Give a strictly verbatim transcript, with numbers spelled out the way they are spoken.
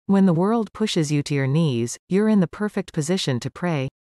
When the world pushes you to your knees, you're in the perfect position to pray.